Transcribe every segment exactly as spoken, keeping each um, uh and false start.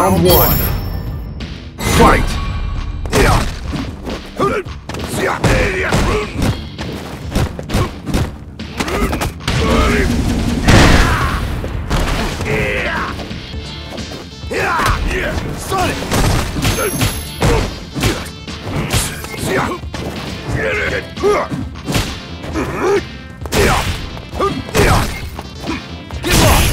Round one. Fight! Sonic! Get lost!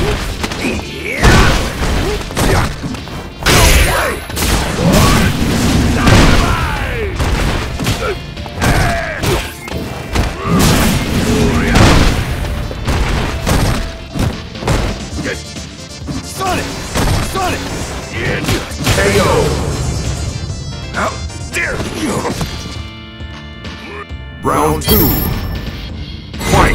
Sonic! Sonic! K O! How dare you! Round two. Fight!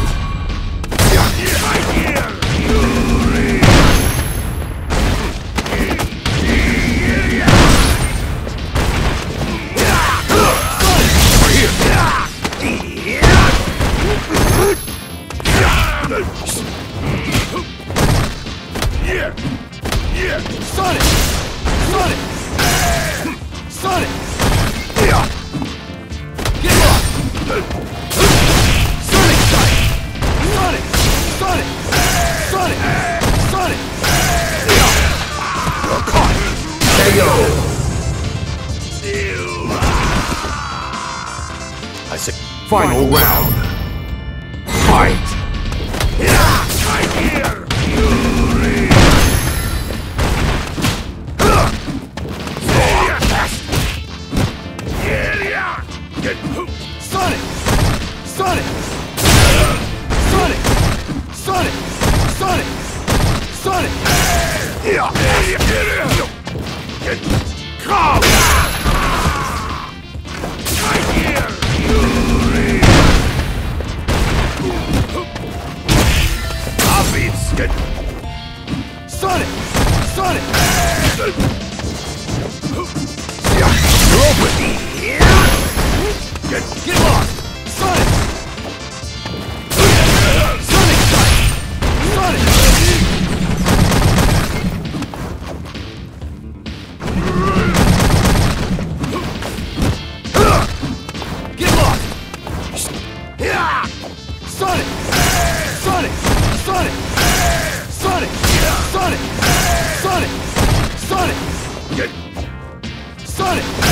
Sonic! Sonic! Sonic! Get lost! Sonic strike! Sonic! Sonic! Sonic! Sonic! You're caught! K O! I said, Final round. Fight! Sonic! Sonic! Sonic! Sonic! Sonic! Sonic! Come! Sonic! Sonic! You're open! Get, get lost! Sonic! Sonic strike! Sonic! Get lost! Sonic! Sonic! Sonic! Sonic! Sonic! Sonic! Sonic! Get Sonic!